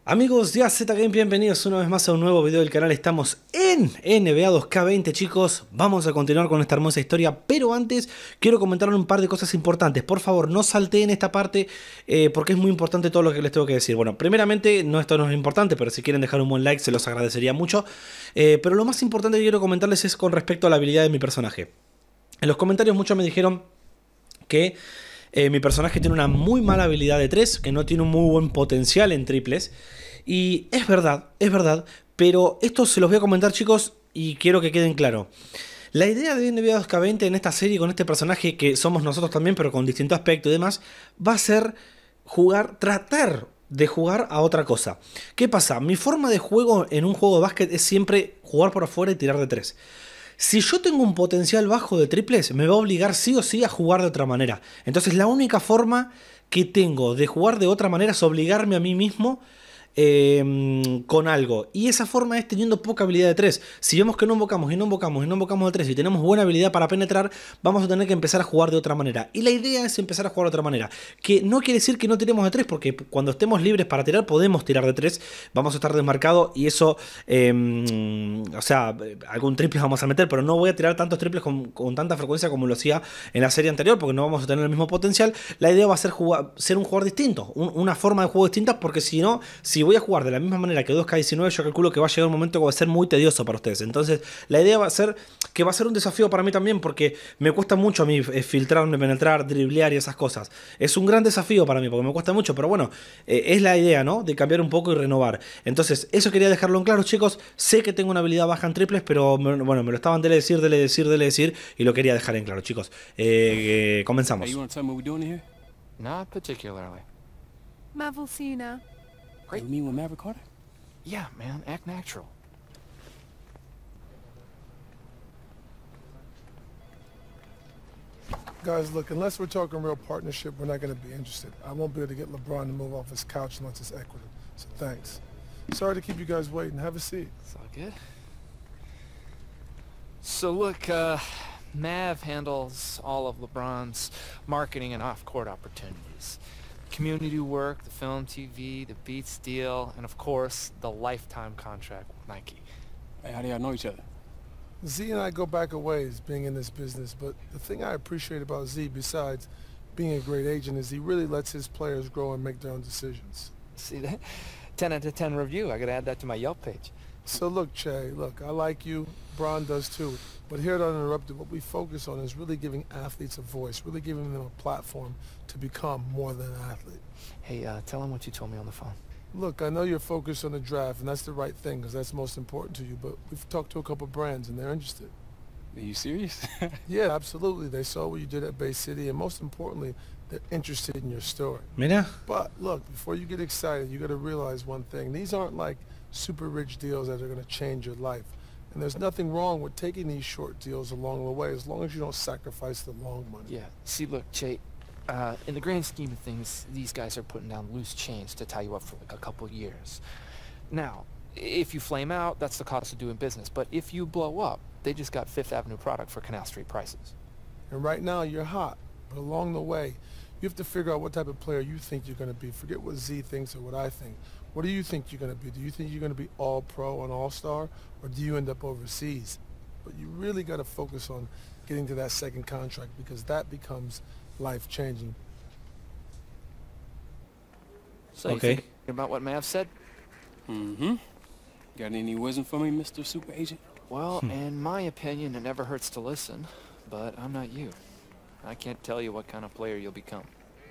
Amigos de AZ Game, bienvenidos una vez más a un nuevo video del canal. Estamos en NBA 2K20, chicos. Vamos a continuar con esta hermosa historia, pero antes quiero comentar un par de cosas importantes. Por favor, no salteen esta parte porque es muy importante todo lo que les tengo que decir. Bueno, primeramente, esto no es importante, pero si quieren dejar un buen like se los agradecería mucho. Pero lo más importante que quiero comentarles es con respecto a la habilidad de mi personaje. En los comentarios muchos me dijeron que mi personaje tiene una muy mala habilidad de 3, que no tiene un muy buen potencial en triples. Y es verdad, pero esto se los voy a comentar, chicos, y quiero que queden claro. La idea de NBA 2K20 en esta serie con este personaje que somos nosotros también, pero con distinto aspecto y demás, va a ser tratar de jugar a otra cosa. ¿Qué pasa? Mi forma de juego en un juego de básquet es siempre jugar por afuera y tirar de 3. Si yo tengo un potencial bajo de triples, me va a obligar sí o sí a jugar de otra manera. Entonces la única forma que tengo de jugar de otra manera es obligarme a mí mismo con algo. Y esa forma es teniendo poca habilidad de 3. Si vemos que no invocamos y no invocamos y no invocamos de 3 y tenemos buena habilidad para penetrar, vamos a tener que empezar a jugar de otra manera. Y la idea es empezar a jugar de otra manera. Que no quiere decir que no tiremos de 3, porque cuando estemos libres para tirar podemos tirar de 3. Vamos a estar desmarcados y eso, o sea, algún triple vamos a meter, pero no voy a tirar tantos triples con tanta frecuencia como lo hacía en la serie anterior, porque no vamos a tener el mismo potencial. La idea va a ser ser un jugador distinto, una forma de juego distinta, porque si no, si voy a jugar de la misma manera que 2K19, yo calculo que va a llegar un momento que va a ser muy tedioso para ustedes. Entonces, la idea va a ser que va a ser un desafío para mí también, porque me cuesta mucho a mí filtrarme, penetrar, driblear y esas cosas. Es un gran desafío para mí, porque me cuesta mucho, pero bueno, es la idea, ¿no? De cambiar un poco y renovar. Entonces, eso quería dejarlo en claro, chicos. Sé que tengo una habilidad baja en triples, pero bueno, me lo estaban dele decir, y lo quería dejar en claro, chicos. Comenzamos. Hey, you want to tell me what we're doing here? Not particularly. Mav will see you now. You mean with Maverick Carter? Yeah, man, act natural. Guys, look, unless we're talking real partnership, we're not going to be interested. I won't be able to get LeBron to move off his couch unless it's equity. So thanks. Sorry to keep you guys waiting. Have a seat. It's all good. So look, Mav handles all of LeBron's marketing and off-court opportunities. Community work, the film, TV, the Beats deal, and of course, the lifetime contract with Nike. Hey, how do y'all know each other? Z and I go back a ways being in this business, but the thing I appreciate about Z, besides being a great agent, is he really lets his players grow and make their own decisions. See that? 10 out of 10 review. I gotta add that to my Yelp page. So look, Che, look, I like you, Bron does too, but here at Uninterrupted, what we focus on is really giving athletes a voice, really giving them a platform to become more than an athlete. Hey, tell him what you told me on the phone. Look, I know you're focused on the draft, and that's the right thing, because that's most important to you, but we've talked to a couple brands, and they're interested. Are you serious? Yeah, absolutely. They saw what you did at Bay City, and most importantly, they're interested in your story. Mira. But look, before you get excited, you got to realize one thing. These aren't like super rich deals that are going to change your life. And there's nothing wrong with taking these short deals along the way, as long as you don't sacrifice the long money. Yeah, see, look, Che, in the grand scheme of things, these guys are putting down loose chains to tie you up for like a couple years. Now, if you flame out, that's the cost of doing business. But if you blow up, they just got Fifth Avenue product for Canal Street prices. And right now, you're hot. But along the way, you have to figure out what type of player you think you're going to be. Forget what Z thinks or what I think. What do you think you're going to be? Do you think you're going to be all-pro and all-star? Or do you end up overseas? But you really got to focus on getting to that second contract, because that becomes life-changing. So you Okay. think about what Mav said? Mm-hmm. Got any wisdom for me, Mr. Super Agent? Well, in my opinion, it never hurts to listen, but I'm not you. I can't tell you what kind of player you'll become.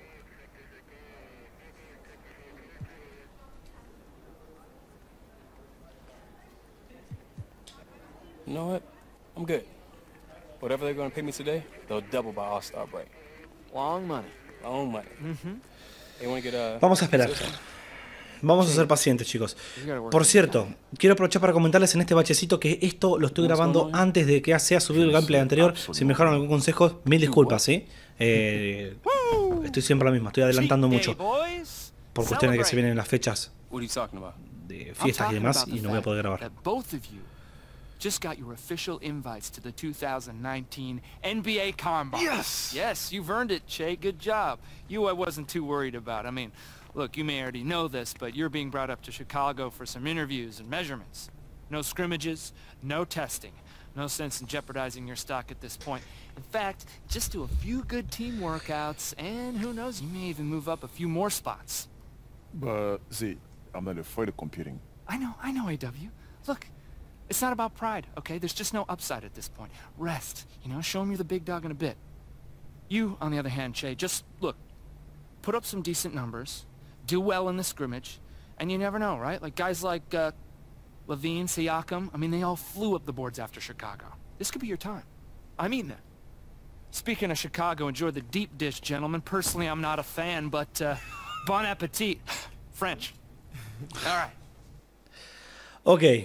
You know what? I'm good. Whatever they're gonna pay me today, they'll double by All-Star break. Long money. Long money. They wanna get Vamos a esperar. Vamos a ser pacientes, chicos. Por cierto, quiero aprovechar para comentarles en este bachecito que esto lo estoy grabando antes de que sea subido el gameplay anterior. Si me dejaron algún consejo, mil disculpas, ¿sí? Estoy siempre lo mismo, estoy adelantando mucho. Por cuestiones de que se vienen las fechas What are you talking about? de fiestas y demás, y no voy a poder grabar. Both of you just got your official invites to the 2019 NBA Combine. Yes! Yes, you've earned it, Che. Good job. You I wasn't too worried about. I mean, Look, you may already know this, but you're being brought up to Chicago for some interviews and measurements. No scrimmages, no testing. No sense in jeopardizing your stock at this point. In fact, just do a few good team workouts, and who knows, you may even move up a few more spots. But, see, I'm not afraid of competing. I know, AW. Look, it's not about pride, okay? There's just no upside at this point. Rest, you know, show him you're the big dog in a bit. You, on the other hand, Che, just, look, put up some decent numbers, do well in the scrimmage, and you never know, right? Like guys like, Levine, Siakam, I mean, they all flew up the boards after Chicago. This could be your time. I mean that. Speaking of Chicago, enjoy the deep dish, gentlemen. Personally, I'm not a fan, but, bon appetit. French. All right. Ok.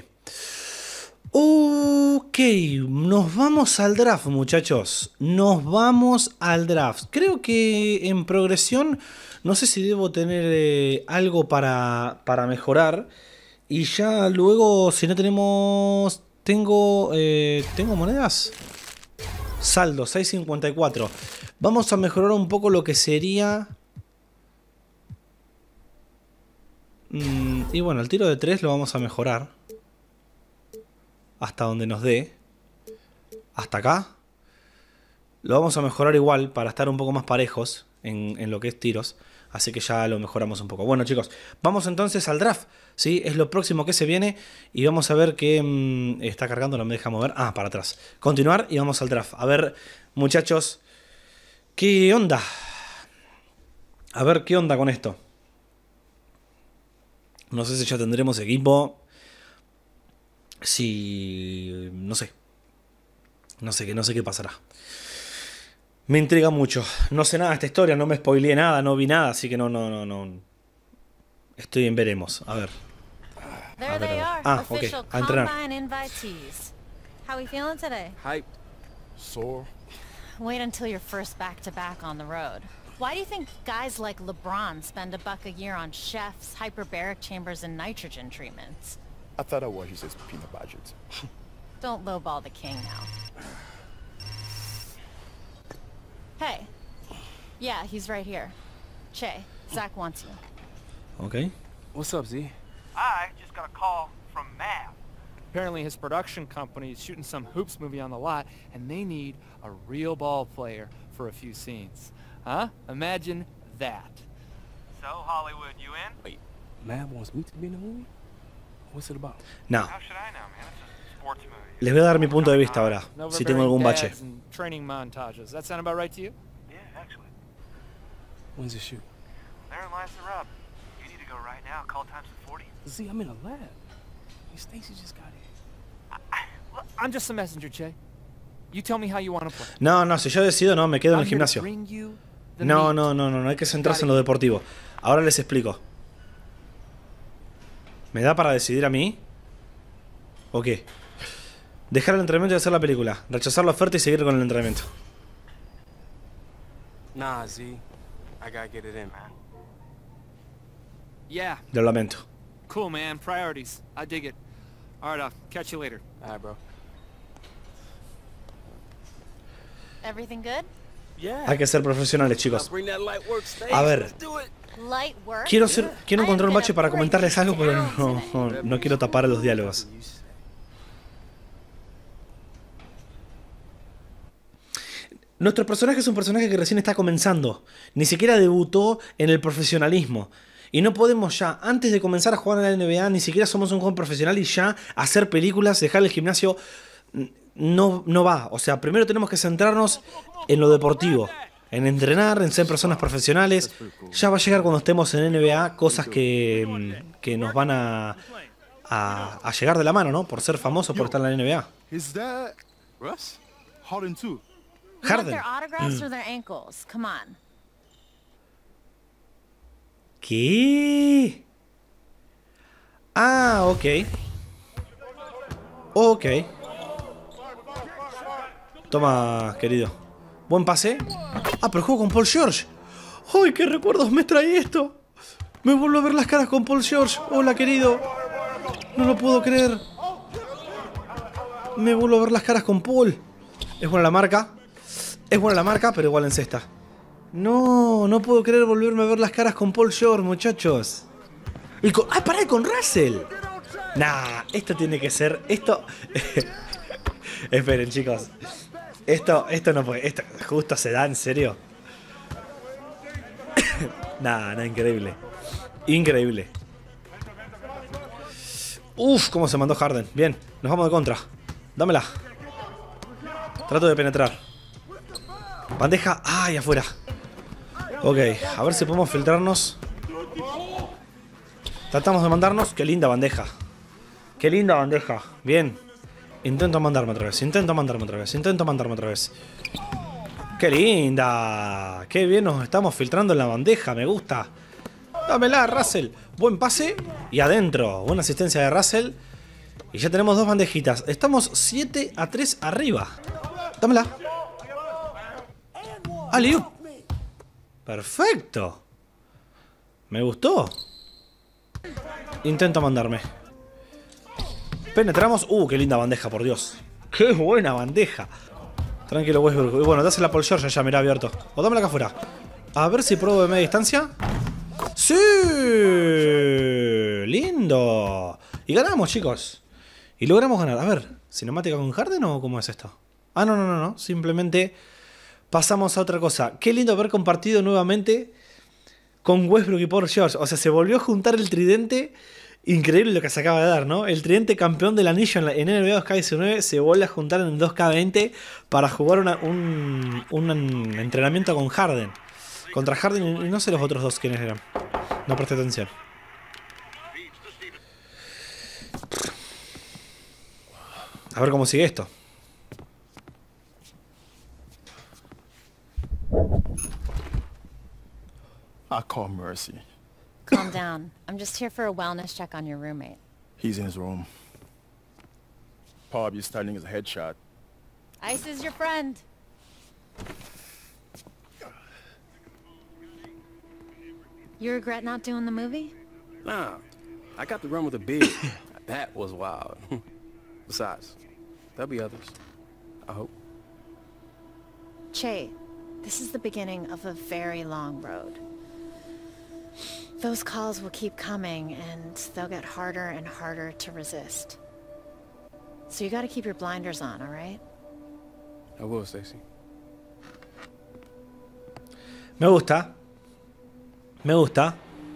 Ok, nos vamos al draft, muchachos. Nos vamos al draft. Creo que en progresión, no sé si debo tener algo para mejorar. Y ya luego, si no tenemos... ¿Tengo monedas? Saldo, 6.54. Vamos a mejorar un poco lo que sería... y bueno, el tiro de 3 lo vamos a mejorar. Hasta donde nos dé. Hasta acá. Lo vamos a mejorar igual para estar un poco más parejos en lo que es tiros. Así que ya lo mejoramos un poco. Bueno, chicos, vamos entonces al draft, ¿sí? Es lo próximo que se viene. Y vamos a ver qué... está cargando, no me deja mover. Ah, para atrás. Continuar y vamos al draft. A ver, muchachos, ¿qué onda? A ver, ¿qué onda con esto? No sé si ya tendremos equipo. Si... no sé. No sé qué pasará. Me intriga mucho. No sé nada de esta historia, no me spoileé nada, no vi nada, así que no. Estoy en veremos. A ver. There they are, Ah, ok. official A entrenar. combine invitees. How we feeling today? Hype. Sore? Wait until your first back-to-back on the road. Why do you think guys like LeBron spend $1 a year on chefs, hyperbaric chambers, and nitrogen treatments? I thought that was his peanut budget. Don't lowball the king now. Hey. Yeah, he's right here. Che, Zach wants you. Ok. What's up, Z? I just got a call from Mav. Apparently his production company is shooting some hoops movie on the lot, and they need a real ball player for a few scenes. Huh? Imagine that. So, Hollywood, you in? Wait, Mav wants me to be in the movie? What's it about? No. How should I know, man? It's a sports movie. Les voy a dar mi punto de vista ahora. No Si tengo algún bache. dads and training montages. That sound about right to you? Yeah, actually. When's the shoot? Therein lies the rub. You need to go right now. Call times at 40. Z, I'm in a lab. Hey, Stacy just got here. I'm just a messenger, Che. You tell me how you want to play. No, si yo decido, no, me quedo en el I'm here to gimnasio. bring you the No, meat. hay que centrarse en lo deportivo. Ahora les explico. ¿Me da para decidir a mí? ¿O qué? Dejar el entrenamiento y hacer la película. Rechazar la oferta y seguir con el entrenamiento. Nah, Z. I gotta get it in, man. Yeah, Lo lamento. cool, man. Priorities. I dig it. All right, I'll catch you later. All right, bro. Everything good? Yeah. Hay que ser profesionales, Now chicos. bring that light work, Stace. A ver. Let's do it. Light work? Quiero encontrar un bache para I haven't been a comentarles algo, pero break no quiero tapar los diálogos. Nuestro personaje es un personaje que recién está comenzando. Ni siquiera debutó en el profesionalismo. Y no podemos ya, antes de comenzar a jugar en la NBA, ni siquiera somos un joven profesional y ya hacer películas, dejar el gimnasio, no va. O sea, primero tenemos que centrarnos en lo deportivo. En entrenar, en ser personas profesionales. Ya va a llegar cuando estemos en NBA cosas que nos van a llegar de la mano, ¿no? Por ser famosos, por estar en la NBA. Is that Russ? Harden too. We want Harden. their autographs or their ankles. Come on. ¿Qué? Ah, ok. Ok. Toma, querido. Buen pase. Ah, pero juego con Paul George. ¡Ay, qué recuerdos me trae esto! Me vuelvo a ver las caras con Paul George. Hola, querido. No lo puedo creer. Me vuelvo a ver las caras con Paul. Es buena la marca. Es buena la marca, pero igual en cesta. No, no puedo creer volverme a ver las caras con Paul George, muchachos. Y con... ¡Ah, pará! Con Russell. Nah, esto tiene que ser... Esto... Esperen, chicos. Esto no puede... Esto justo se da, ¿en serio? Nah, increíble. Increíble. Uf, cómo se mandó Harden. Bien, nos vamos de contra. Dámela. Trato de penetrar. Bandeja. ¡Ay, afuera! Ok, a ver si podemos filtrarnos. Tratamos de mandarnos. ¡Qué linda bandeja! ¡Qué linda bandeja! Bien. Intento mandarme otra vez. Intento mandarme otra vez. ¡Qué linda! ¡Qué bien nos estamos filtrando en la bandeja! Me gusta. Dámela, Russell. Buen pase. Y adentro. Buena asistencia de Russell. Y ya tenemos dos bandejitas. Estamos 7-3 arriba. Dámela. ¡Alley-oop! Perfecto. Me gustó. Intento mandarme. Penetramos. ¡Qué linda bandeja, por Dios! ¡Qué buena bandeja! Tranquilo, Westbrook. Bueno, dásela por George ya, mirá, abierto. O dámela acá afuera. A ver si pruebo de media distancia. ¡Sí! ¡Lindo! Y ganamos, chicos. Y logramos ganar. A ver, ¿cinemática con Harden o cómo es esto? Ah, no. Simplemente pasamos a otra cosa. Qué lindo haber compartido nuevamente con Westbrook y Paul George. O sea, se volvió a juntar el tridente. Increíble lo que se acaba de dar, ¿no? El tridente campeón del anillo en NBA 2K19 se vuelve a juntar en 2K20 para jugar un entrenamiento con Harden. Contra Harden y no sé los otros dos quiénes eran. No presté atención. A ver cómo sigue esto. I call Mercy. Calm down. I'm just here for a wellness check on your roommate. He's in his room. Probably starting his headshot. Ice is your friend. You regret not doing the movie? Nah, I got to run with a beard. That was wild. Besides, there'll be others. I hope. Che, this is the beginning of a very long road. Those calls will keep coming, and they'll get harder and harder to resist. So you gotta keep your blinders on, alright? I will, Stacy. Me gusta. Me gusta.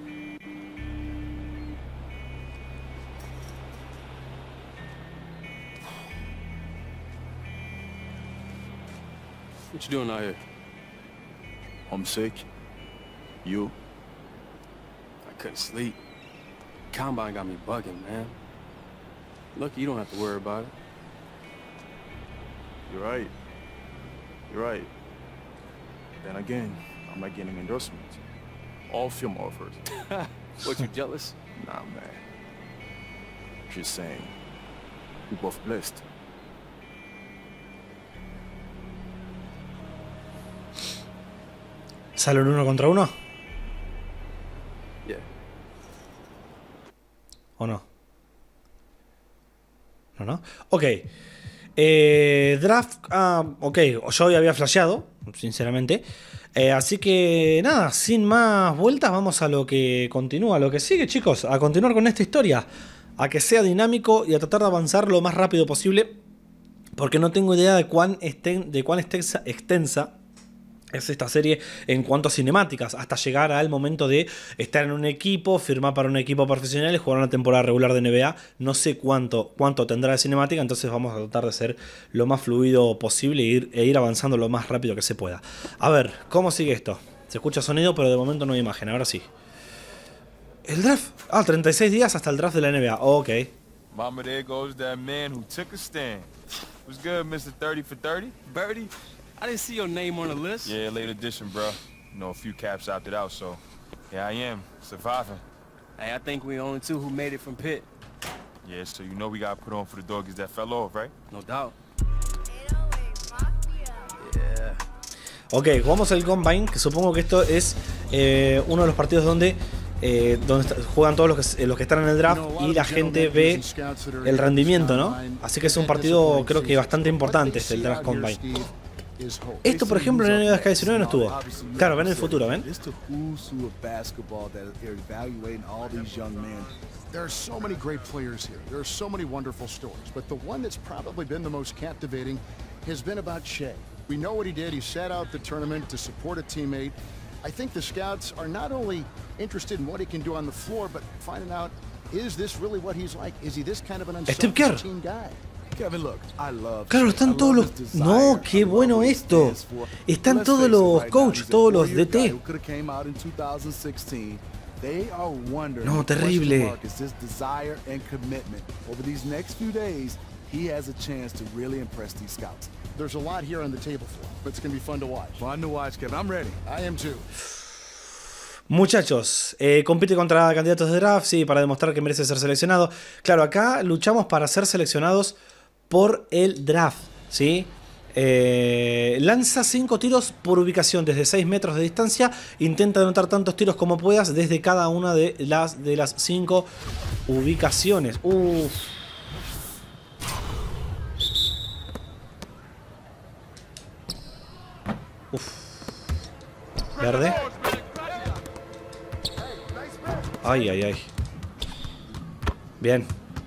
What you doing out here? Homesick? You? I couldn't sleep. Combine got me bugging, man. Lucky you don't have to worry about it. You're right. You're right. Then again, I'm not getting endorsements. All film offers. What, you jealous? Nah, man. Just saying. We both blessed. ¿Sale un 1 contra 1? Yeah. ¿O no? ¿No? Ok. Draft. Ok. Yo hoy había flasheado, sinceramente. Así que nada, sin más vueltas, vamos a lo que continúa, a lo que sigue, chicos. A continuar con esta historia. A que sea dinámico y a tratar de avanzar lo más rápido posible. Porque no tengo idea de cuán extensa es esta serie en cuanto a cinemáticas, hasta llegar al momento de estar en un equipo, firmar para un equipo profesional y jugar una temporada regular de NBA. No sé cuánto tendrá de cinemática, entonces vamos a tratar de ser lo más fluido posible e ir avanzando lo más rápido que se pueda. A ver, ¿cómo sigue esto? Se escucha sonido, pero de momento no hay imagen, ahora sí. El draft. 36 días hasta el draft de la NBA. Ok. Mama, there goes that man who took a stand. What's good, Mr. 30 for 30? Birdie, I didn't see your name on the list. Yeah, late edition, bro. You know, a few caps opted out, so here I am, surviving. Hey, I think we the only two who made it from Pitt. Yeah, so you know we got put on for the doggies that fell off, right? No doubt. Yeah. Ok, jugamos el Combine, que supongo que esto es uno de los partidos donde juegan todos los que están en el draft y la gente ve el rendimiento, ¿no? Así que es un partido creo que bastante importante, el Draft Combine. Esto, por ejemplo, en NBA 19 no estuvo. Claro, ven el futuro, ¿ven? There are so many great players here. There are so many wonderful stories. But the one that's probably been the most captivating has been about Shea. We know what he did. He sat out the tournament to support a teammate. I think the scouts are not only interested in what he can do on the floor, but finding out, is this really what he's like? Is he this kind of an unselfish team guy? Kevin, look, I love Claro, están todos los... No, qué bueno esto. Están todos los coaches, todos los DT. No, terrible. There's a lot here on the table for him, but it's going to be fun to watch. Fun to watch, Kevin. I'm ready. I am too. Muchachos, compite contra candidatos de draft, sí, para demostrar que merece ser seleccionado. Claro, acá luchamos para ser seleccionados por el draft, ¿sí? Lanza 5 tiros por ubicación desde 6 metros de distancia. Intenta anotar tantos tiros como puedas desde cada una de las 5 ubicaciones. Uff. Uf. Verde. Ay, ay, ay. Bien.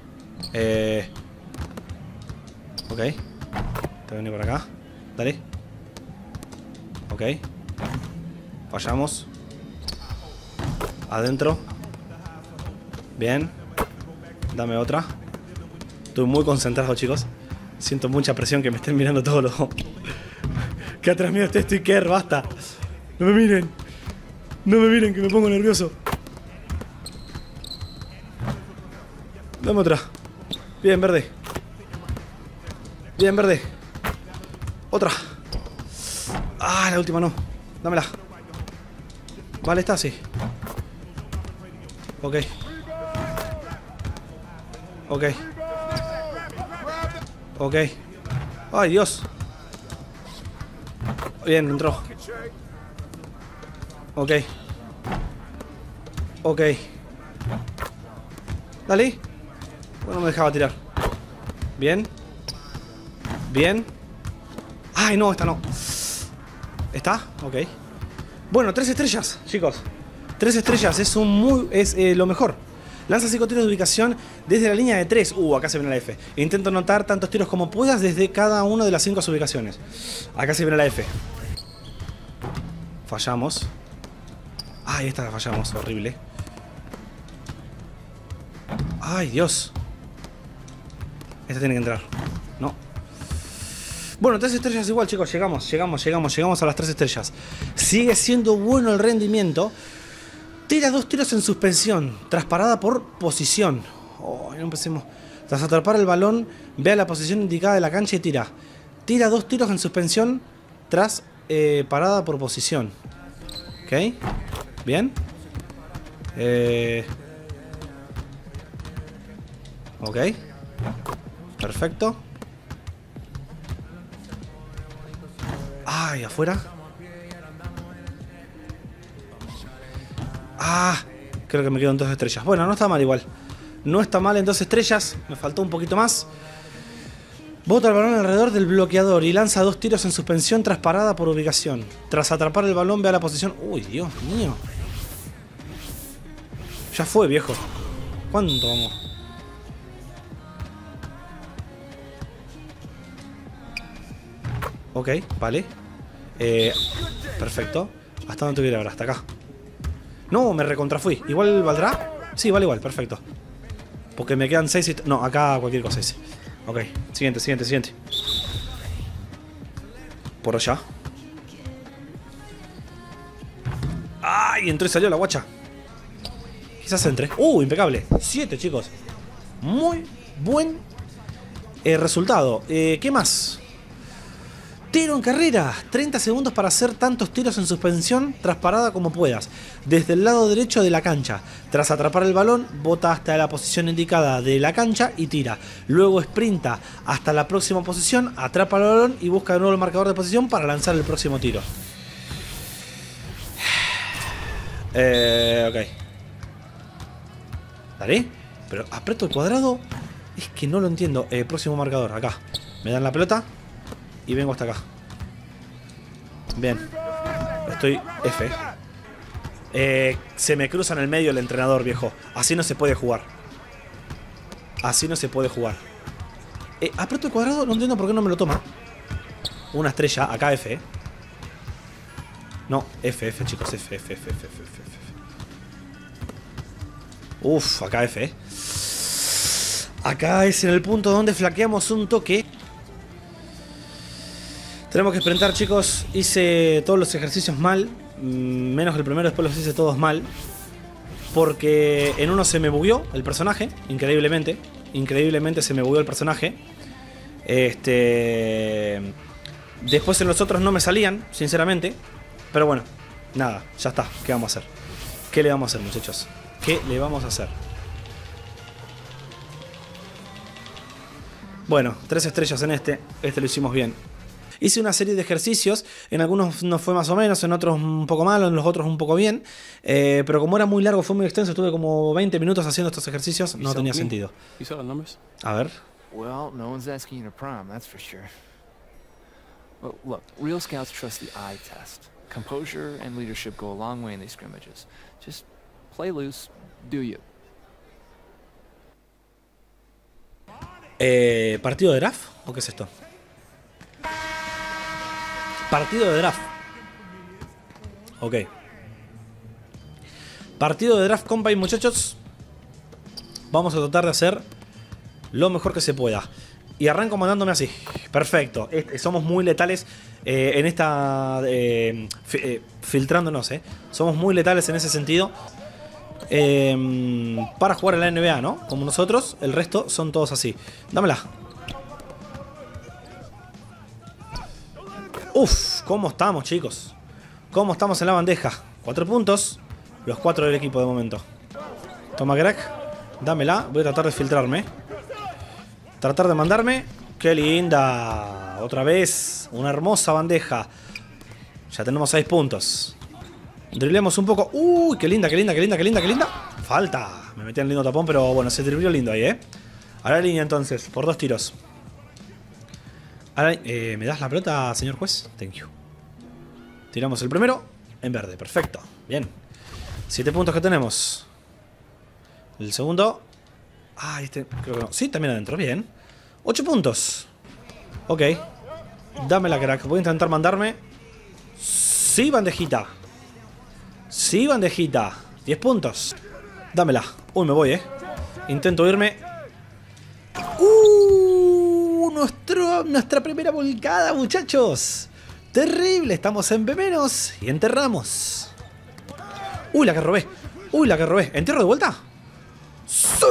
Ok. Te voy a venir por acá. Dale. Ok. Fallamos. Adentro. Bien. Dame otra. Estoy muy concentrado, chicos. Siento mucha presión que me estén mirando todos los... Que atrás mío estoy Kerr, basta. No me miren. No me miren, que me pongo nervioso. Dame otra. Bien, verde. Bien, verde. Otra. Ah, la última no. Dámela. Vale, está así. Ok. Ok. Ok. Ay, Dios. Bien, entró. Ok. Ok. Dale. Bueno, me dejaba tirar. Bien. Bien. Ay, no, esta no. ¿Está? Ok. Bueno, 3 estrellas, chicos. 3 estrellas, es lo mejor. Lanza 5 tiros de ubicación desde la línea de 3. Acá se viene la F. Intento anotar tantos tiros como puedas desde cada una de las 5 ubicaciones. Acá se viene la F. Fallamos. Ay, esta la fallamos, horrible. Ay, Dios. Esta tiene que entrar. No. Bueno, 3 estrellas igual, chicos. Llegamos a las 3 estrellas. Sigue siendo bueno el rendimiento. Tira 2 tiros en suspensión, tras parada por posición. No empecemos. Tras atrapar el balón, ve a la posición indicada de la cancha y tira. Tira 2 tiros en suspensión, tras parada por posición. Ok. Bien. Ok. Perfecto. Ay, afuera. Creo que me quedan 2 estrellas. Bueno, no está mal igual. No está mal en 2 estrellas. Me faltó un poquito más. Bota el balón alrededor del bloqueador y lanza 2 tiros en suspensión tras parada por ubicación. Tras atrapar el balón, ve a la posición... Uy, Dios mío. Ya fue, viejo. ¿Cuánto vamos? Ok, vale. Perfecto. ¿Hasta dónde tuviera ahora? Hasta acá. No, me recontrafui. ¿Igual valdrá? Sí, vale igual, perfecto. Porque me quedan 6 y... No, acá cualquier cosa ese. Ok, siguiente. Por allá. ¡Ay! Entró y salió la guacha. Quizás entre. Impecable. 7, chicos. Muy buen resultado. ¿Qué más? Tiro en carrera. 30 segundos para hacer tantos tiros en suspensión tras parada como puedas. Desde el lado derecho de la cancha. Tras atrapar el balón, bota hasta la posición indicada de la cancha y tira. Luego sprinta hasta la próxima posición, atrapa el balón y busca de nuevo el marcador de posición para lanzar el próximo tiro. Ok. ¿Dale? Pero aprieto el cuadrado. Es que no lo entiendo. Próximo marcador, acá. Me dan la pelota y vengo hasta acá. Bien. Estoy F. Se me cruza en el medio el entrenador, viejo. Así no se puede jugar. Así no se puede jugar. Aprieto el cuadrado, no entiendo por qué no me lo toma. Una estrella, acá F. No, F, chicos, F. Uf, acá F. Acá es en el punto donde flaqueamos un toque. Tenemos que sprintar, chicos. Hice todos los ejercicios mal. Menos el primero, después los hice todos mal. Porque en uno se me bugueó el personaje. Increíblemente. Increíblemente se me bugueó el personaje. Después en los otros no me salían, sinceramente. Pero bueno, nada, ya está. ¿Qué vamos a hacer? ¿Qué le vamos a hacer, muchachos? ¿Qué le vamos a hacer? Bueno, 3 estrellas en este. Este lo hicimos bien. Hice una serie de ejercicios. En algunos nos fue más o menos, en otros un poco mal, en los otros un poco bien. Pero como era muy largo, fue muy extenso, estuve como 20 minutos haciendo estos ejercicios. No tenía sentido. A ver. Well, no one's asking you to prom, that's for sure. Well, look, real scouts trust the eye test. Composure and leadership go a long way in these scrimmages. Just play loose, do you. ¿Partido de draft? ¿O qué es esto? Partido de draft. Ok. Partido de draft, compa y muchachos. Vamos a tratar de hacer lo mejor que se pueda. Y arranco mandándome así. Perfecto. Somos muy letales en esta... filtrándonos, Somos muy letales en ese sentido. Para jugar en la NBA, ¿no? Como nosotros, el resto son todos así. Dámela. Uf, ¿cómo estamos, chicos? ¿Cómo estamos en la bandeja? 4 puntos. Los 4 del equipo de momento. Toma, crack. Dámela. Voy a tratar de filtrarme. Tratar de mandarme. ¡Qué linda! Otra vez. Una hermosa bandeja. Ya tenemos 6 puntos. Driblemos un poco. ¡Uy! ¡Qué linda, qué linda, qué linda, qué linda, qué linda! Falta. Me metí en lindo tapón, pero bueno, se dribló lindo ahí, A la línea entonces, por 2 tiros. Ahora, ¿me das la pelota, señor juez? Thank you. Tiramos el primero en verde, perfecto. Bien. 7 puntos que tenemos. El segundo. Ah, este creo que no. Sí, también adentro, bien. 8 puntos. Ok. Dame la crack. Voy a intentar mandarme. Sí, bandejita. Sí, bandejita. 10 puntos. Dámela. Uy, me voy, Intento irme. Nuestra primera volcada, muchachos. Terrible. Estamos en B- y enterramos. Uy, la que robé. Uy, la que robé. ¿Entierro de vuelta? ¡Sí!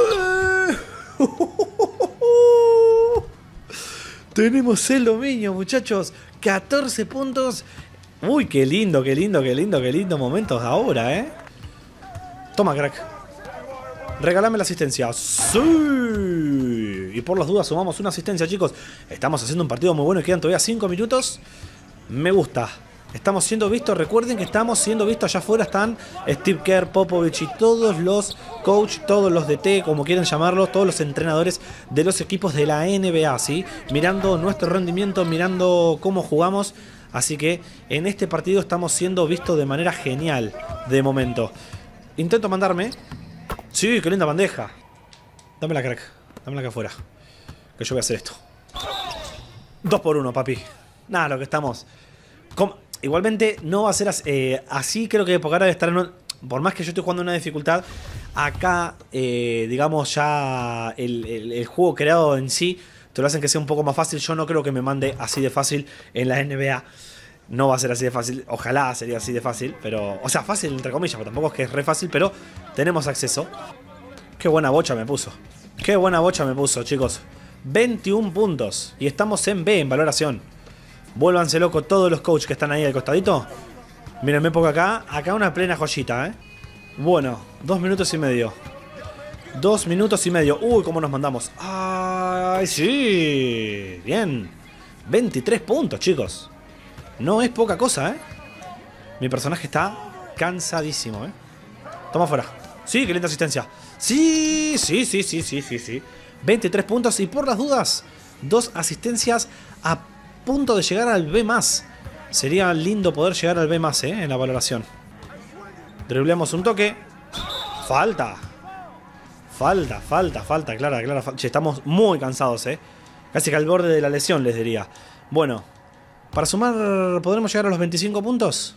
Tenemos el dominio, muchachos. 14 puntos. Uy, qué lindo, qué lindo, qué lindo, qué lindo momentos ahora, Toma, crack. Regálame la asistencia. ¡Sí! Y por las dudas sumamos una asistencia, chicos. Estamos haciendo un partido muy bueno y quedan todavía 5 minutos. Me gusta. Estamos siendo vistos. Recuerden que estamos siendo vistos. Allá afuera están Steve Kerr, Popovich y todos los coach, todos los DT, como quieran llamarlos, todos los entrenadores de los equipos de la NBA, ¿sí? Mirando nuestro rendimiento, mirando cómo jugamos. Así que en este partido estamos siendo vistos de manera genial de momento. Intento mandarme. Sí, qué linda bandeja. Dame la crack. Dámela acá afuera. Que yo voy a hacer esto. 2 por 1, papi. Nada, lo que estamos... Igualmente no va a ser así. Creo que por ahora debe estar en por más que yo estoy jugando en una dificultad, acá, digamos, ya el juego creado en sí te lo hacen que sea un poco más fácil. Yo no creo que me mande así de fácil en la NBA. No va a ser así de fácil. Ojalá sería así de fácil, pero... O sea, fácil entre comillas, porque tampoco es que es re fácil, pero tenemos acceso. Qué buena bocha me puso. Qué buena bocha me puso, chicos. 21 puntos. Y estamos en B, en valoración. Vuélvanse loco todos los coaches que están ahí al costadito. Mírenme poco acá. Acá una plena joyita, Bueno, 2 minutos y medio. 2 minutos y medio. Uy, cómo nos mandamos. ¡Ay, sí! Bien. 23 puntos, chicos. No es poca cosa, Mi personaje está cansadísimo, Toma fuera. Sí, qué linda asistencia. Sí. 23 puntos y por las dudas, 2 asistencias a punto de llegar al B+. Sería lindo poder llegar al B+, en la valoración. Dribleamos un toque. Falta. Falta, clara. Che, estamos muy cansados, Casi que al borde de la lesión, les diría. Bueno, para sumar, ¿podremos llegar a los 25 puntos?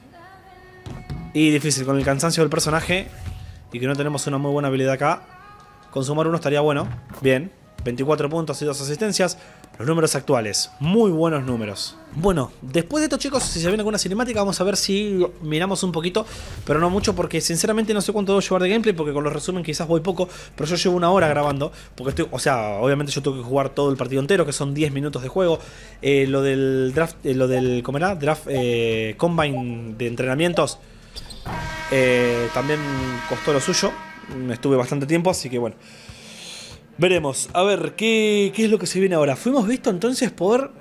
Y difícil, con el cansancio del personaje y que no tenemos una muy buena habilidad acá. Con sumar uno estaría bueno. Bien, 24 puntos y 2 asistencias. Los números actuales, muy buenos números. Bueno, después de esto, chicos, si se viene alguna cinemática, vamos a ver si miramos un poquito, pero no mucho, porque sinceramente no sé cuánto debo llevar de gameplay, porque con los resumen quizás voy poco, pero yo llevo 1 hora grabando, porque estoy, o sea, obviamente yo tengo que jugar todo el partido entero, que son 10 minutos de juego. Lo del draft, ¿cómo era? Draft Combine de entrenamientos, también costó lo suyo. Estuve bastante tiempo, así que bueno. Veremos, a ver, ¿qué es lo que se viene ahora? Fuimos visto entonces por...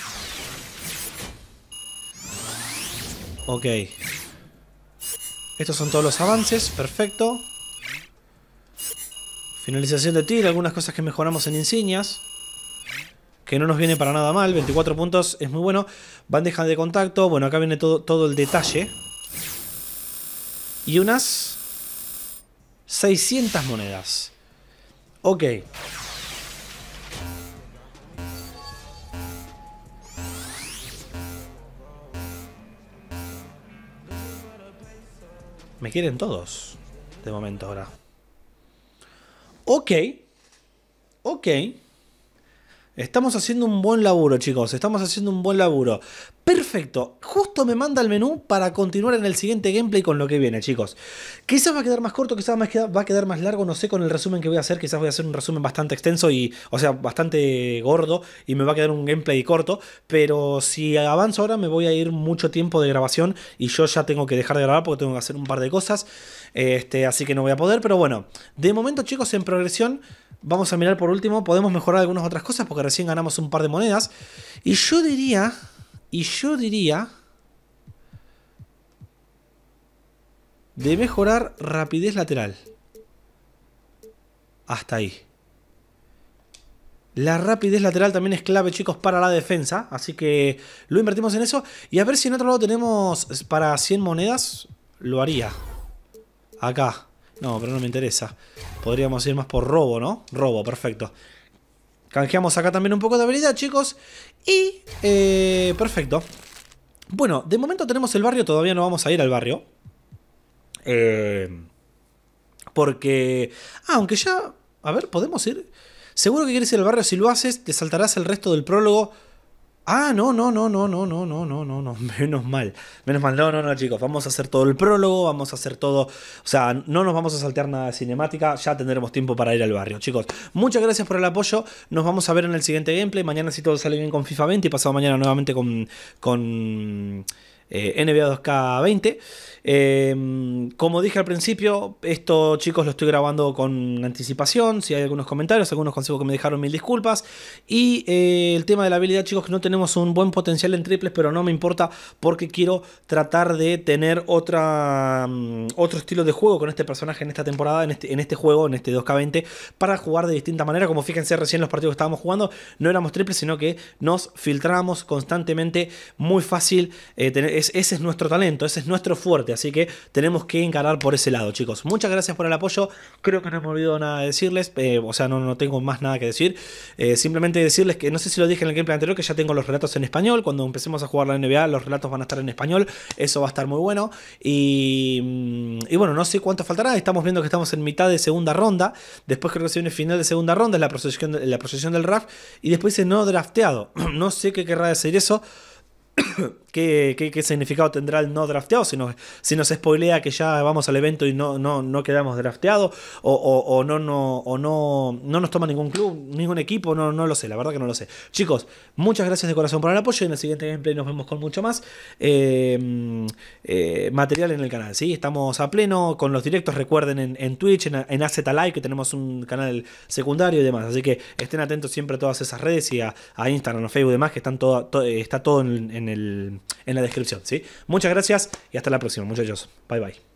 Ok. Estos son todos los avances, perfecto. Finalización de tiro, algunas cosas que mejoramos en insignias. Que no nos viene para nada mal, 24 puntos, es muy bueno. Bandeja de contacto, bueno, acá viene todo el detalle. Y unas 600 monedas. Ok. Me quieren todos. De momento ahora. Ok. Estamos haciendo un buen laburo, chicos. Estamos haciendo un buen laburo. Perfecto. Justo me manda el menú para continuar en el siguiente gameplay con lo que viene, chicos. Quizás va a quedar más corto, quizás va a quedar más largo. No sé con el resumen que voy a hacer. Quizás voy a hacer un resumen bastante extenso y, o sea, bastante gordo. Y me va a quedar un gameplay corto. Pero si avanzo ahora me voy a ir mucho tiempo de grabación. Y yo ya tengo que dejar de grabar porque tengo que hacer un par de cosas. Así que no voy a poder. Pero bueno, de momento, chicos, en progresión... Vamos a mirar por último, podemos mejorar algunas otras cosas porque recién ganamos un par de monedas. Y yo diría... de mejorar rapidez lateral. Hasta ahí. La rapidez lateral también es clave, chicos, para la defensa. Así que lo invertimos en eso. Y a ver si en otro lado tenemos para 100 monedas. Lo haría. Acá. No, pero no me interesa. Podríamos ir más por robo, ¿no? Robo, perfecto. Canjeamos acá también un poco de habilidad, chicos. Y... perfecto. Bueno, de momento tenemos el barrio. Todavía no vamos a ir al barrio. Porque... aunque ya... A ver, ¿podemos ir? Seguro que quieres ir al barrio. Si lo haces, te saltarás el resto del prólogo. Ah, no. Menos mal. No, chicos. Vamos a hacer todo el prólogo. Vamos a hacer todo. O sea, no nos vamos a saltear nada de cinemática. Ya tendremos tiempo para ir al barrio, chicos. Muchas gracias por el apoyo. Nos vamos a ver en el siguiente gameplay. Mañana, si todo sale bien, con FIFA 20. Y pasado mañana nuevamente con NBA 2K20. Como dije al principio, esto, chicos, lo estoy grabando con anticipación. Si hay algunos comentarios, algunos consejos que me dejaron, mil disculpas. Y el tema de la habilidad, chicos, que no tenemos un buen potencial en triples, pero no me importa porque quiero tratar de tener otro estilo de juego con este personaje en esta temporada, en este juego, en este 2K20, para jugar de distinta manera. Como fíjense recién los partidos que estábamos jugando, no éramos triples, sino que nos filtrábamos constantemente, muy fácil. Ese es nuestro talento, ese es nuestro fuerte, así que tenemos que encarar por ese lado, chicos. Muchas gracias por el apoyo. Creo que no me olvidado nada de decirles, o sea, no tengo más nada que decir. Simplemente decirles que, no sé si lo dije en el gameplay anterior, que ya tengo los relatos en español. Cuando empecemos a jugar la NBA, los relatos van a estar en español. Eso va a estar muy bueno. Y bueno, no sé cuánto faltará. Estamos viendo que estamos en mitad de segunda ronda. Después creo que se viene final de segunda ronda, es la procesión del draft. Y después dice no drafteado. No sé qué querrá decir eso. ¿Qué significado tendrá el no drafteado? Si nos spoilea que ya vamos al evento y no quedamos drafteados, o no nos toma ningún club, ningún equipo, no lo sé, la verdad que no lo sé. Chicos, muchas gracias de corazón por el apoyo. En el siguiente gameplay nos vemos con mucho más material en el canal, ¿sí? Estamos a pleno con los directos, recuerden, en Twitch, en AZ Live, que tenemos un canal secundario y demás, así que estén atentos siempre a todas esas redes y a Instagram, a Facebook y demás, que está todo en la descripción, ¿sí? Muchas gracias y hasta la próxima, muchachos. Bye bye.